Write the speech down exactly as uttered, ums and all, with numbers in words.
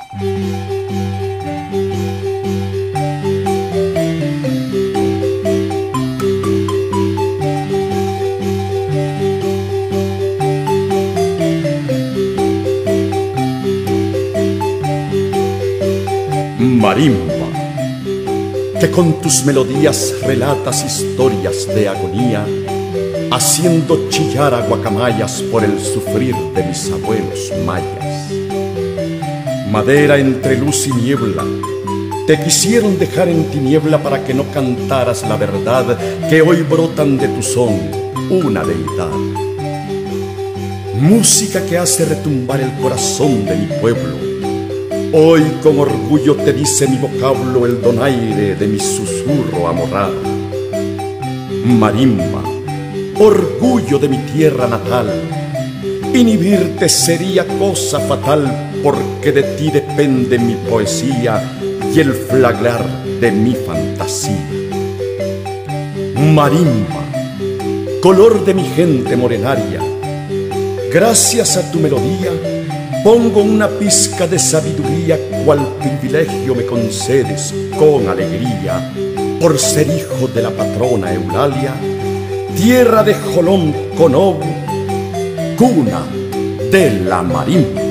Marimba, que con tus melodías relatas historias de agonía, haciendo chillar a guacamayas por el sufrir de mis abuelos mayas. Madera entre luz y niebla, te quisieron dejar en tiniebla para que no cantaras la verdad, que hoy brotan de tu son una deidad. Música que hace retumbar el corazón de mi pueblo. Hoy con orgullo te dice mi vocablo el donaire de mi susurro amorrado. Marimba, orgullo de mi tierra natal, inhibirte sería cosa fatal, porque de ti depende mi poesía y el flagrar de mi fantasía. Marimba, color de mi gente morenaria, gracias a tu melodía pongo una pizca de sabiduría, cual privilegio me concedes con alegría, por ser hijo de la patrona Eulalia, tierra de Jolón Conobu, cuna de la marimba.